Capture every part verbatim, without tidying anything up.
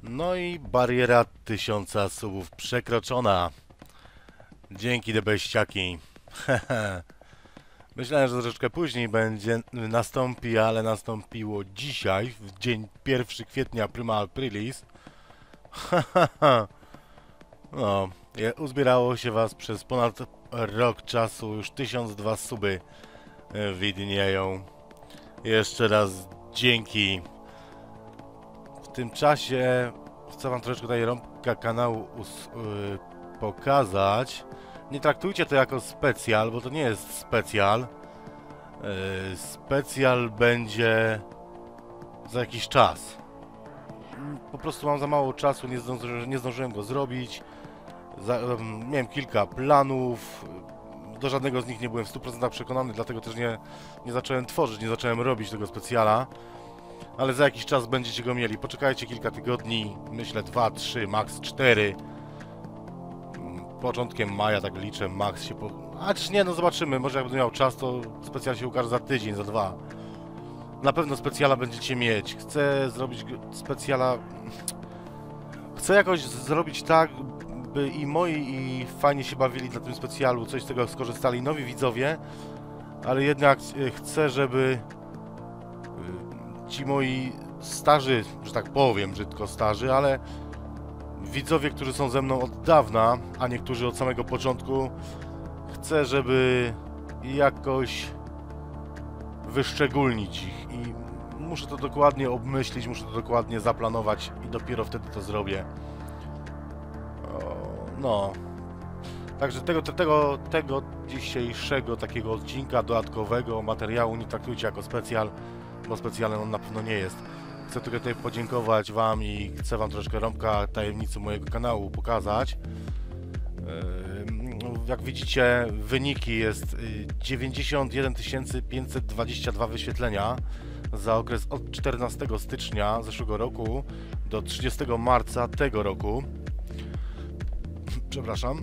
No i bariera tysiąca subów przekroczona. Dzięki debeściaki. Myślałem, że troszeczkę później będzie nastąpi, ale nastąpiło dzisiaj, w dzień pierwszego kwietnia, prima aprilis. No, uzbierało się was przez ponad rok czasu, już tysiąc dwa suby widnieją. Jeszcze raz dzięki. W tym czasie chcę wam troszeczkę tutaj rąbka kanału us yy, pokazać. Nie traktujcie to jako specjal, bo to nie jest specjal. Yy, specjal będzie za jakiś czas. Po prostu mam za mało czasu, nie, zdąży, nie zdążyłem go zrobić. Za, um, miałem kilka planów. Do żadnego z nich nie byłem w stu procentach przekonany, dlatego też nie, nie zacząłem tworzyć, nie zacząłem robić tego specjala. Ale za jakiś czas będziecie go mieli. Poczekajcie kilka tygodni, myślę dwa, trzy, max cztery. Początkiem maja, tak liczę, max się po... A czy nie, no zobaczymy, może jak będę miał czas, to specjal się ukaże za tydzień, za dwa. Na pewno specjala będziecie mieć. Chcę zrobić specjala... Chcę jakoś zrobić tak, by i moi i fajnie się bawili na tym specjalu, coś z tego skorzystali nowi widzowie, ale jednak chcę, żeby ci moi starzy, że tak powiem, brzydko starzy, ale widzowie, którzy są ze mną od dawna, a niektórzy od samego początku, chcę, żeby jakoś wyszczególnić ich i muszę to dokładnie obmyślić, muszę to dokładnie zaplanować i dopiero wtedy to zrobię. O, no. Także tego, tego, tego dzisiejszego takiego odcinka dodatkowego materiału nie traktujcie jako specjal, bo specjalny on na pewno nie jest. Chcę tylko tutaj podziękować wam i chcę wam troszkę rąbka tajemnicy mojego kanału pokazać. Jak widzicie, wyniki jest dziewięćdziesiąt jeden tysięcy pięćset dwadzieścia dwa wyświetlenia za okres od czternastego stycznia zeszłego roku do trzydziestego marca tego roku. Przepraszam.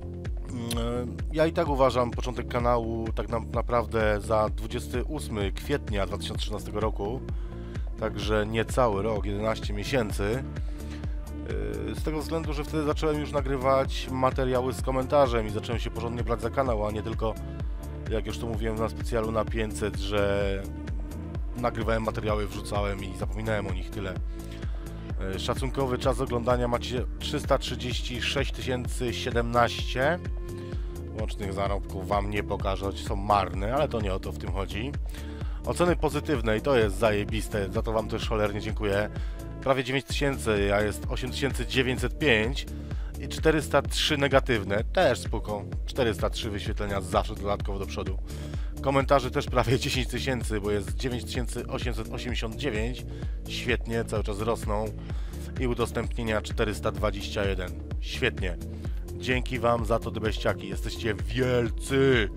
Ja i tak uważam początek kanału tak na, naprawdę za dwudziestego ósmego kwietnia dwa tysiące trzynastego roku, także niecały rok, jedenaście miesięcy. Z tego względu, że wtedy zacząłem już nagrywać materiały z komentarzem i zacząłem się porządnie brać za kanał, a nie tylko, jak już to mówiłem na specjalu na pięćset, że nagrywałem materiały, wrzucałem i zapominałem o nich tyle. Szacunkowy czas oglądania macie trzysta trzydzieści sześć tysięcy siedemnaście. Łącznych zarobków wam nie pokażę, są marne, ale to nie o to w tym chodzi. Oceny pozytywne i to jest zajebiste, za to wam też cholernie dziękuję. Prawie dziewięć tysięcy, a jest osiem tysięcy dziewięćset pięć i czterysta trzy negatywne, też spoko. czterysta trzy wyświetlenia zawsze dodatkowo do przodu. Komentarzy też prawie dziesięć tysięcy, bo jest dziewięć tysięcy osiemset osiemdziesiąt dziewięć, świetnie, cały czas rosną. I udostępnienia czterysta dwadzieścia jeden, świetnie. Dzięki wam za to, debeściaki, jesteście wielcy.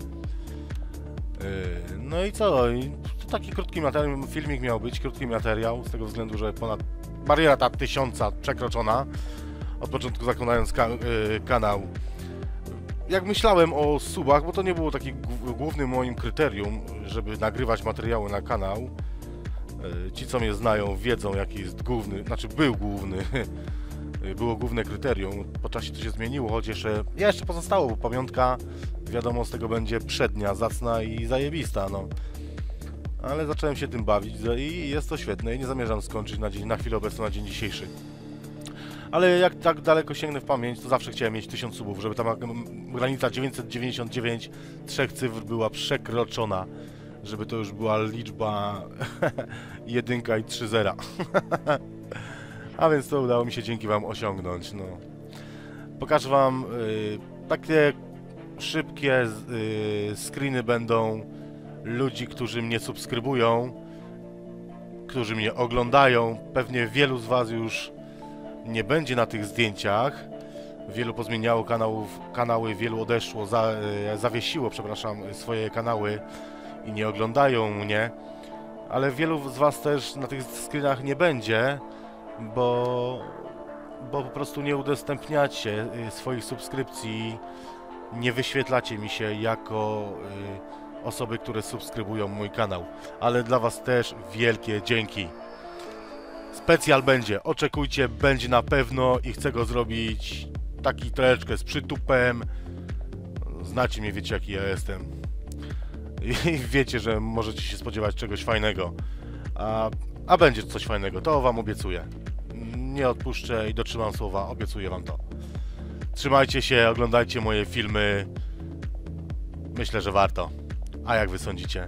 Yy, no i co? I taki krótki materiał, filmik miał być, krótki materiał, z tego względu, że ponad bariera ta tysiąca przekroczona, od początku zakładając ka yy, kanał. Jak myślałem o subach, bo to nie było takim głównym moim kryterium, żeby nagrywać materiały na kanał. Yy, ci, co mnie znają, wiedzą, jaki jest główny, znaczy był główny, było główne kryterium. Po czasie to się zmieniło, choć jeszcze, jeszcze pozostało, bo pamiątka, wiadomo, z tego będzie przednia, zacna i zajebista, no. Ale zacząłem się tym bawić i jest to świetne i nie zamierzam skończyć na, dzień, na chwilę obecną, na dzień dzisiejszy. Ale jak tak daleko sięgnę w pamięć, to zawsze chciałem mieć tysiąc subów, żeby ta granica dziewięćset dziewięćdziesiąt dziewięć trzech cyfr była przekroczona. Żeby to już była liczba jedynka i trzy zera. A więc to udało mi się dzięki wam osiągnąć, no. Pokażę wam y, takie szybkie y, screeny będą ludzi, którzy mnie subskrybują, którzy mnie oglądają. Pewnie wielu z was już nie będzie na tych zdjęciach. Wielu pozmieniało kanałów, kanały, wielu odeszło, za, y, zawiesiło, przepraszam, swoje kanały i nie oglądają mnie. Ale wielu z was też na tych screenach nie będzie, bo, bo po prostu nie udostępniacie swoich subskrypcji, nie wyświetlacie mi się jako y, osoby, które subskrybują mój kanał. Ale dla was też wielkie dzięki. Specjal będzie, oczekujcie, będzie na pewno i chcę go zrobić taki troszeczkę z przytupem. Znacie mnie, wiecie jaki ja jestem. I wiecie, że możecie się spodziewać czegoś fajnego. A, a będzie coś fajnego, to wam obiecuję. Nie odpuszczę i dotrzymam słowa, obiecuję wam to. Trzymajcie się, oglądajcie moje filmy. Myślę, że warto. A jak wy sądzicie?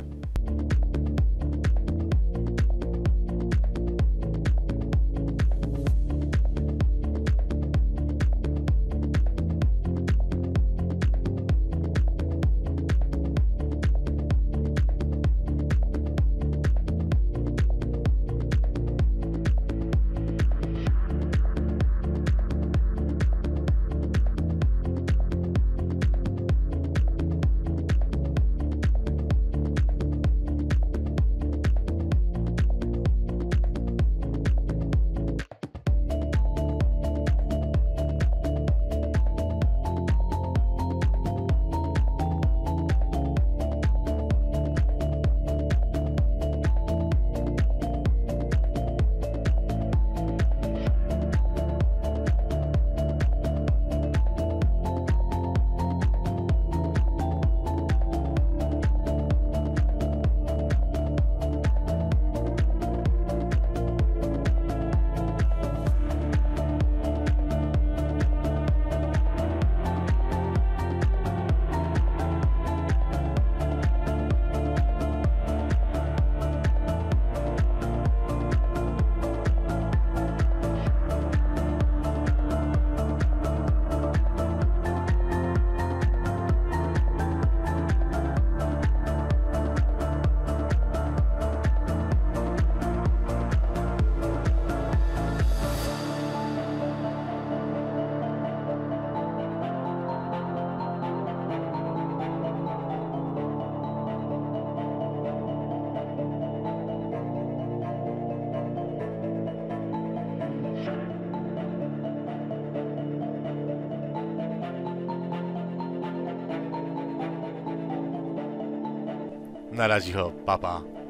Na razie, ho, papa.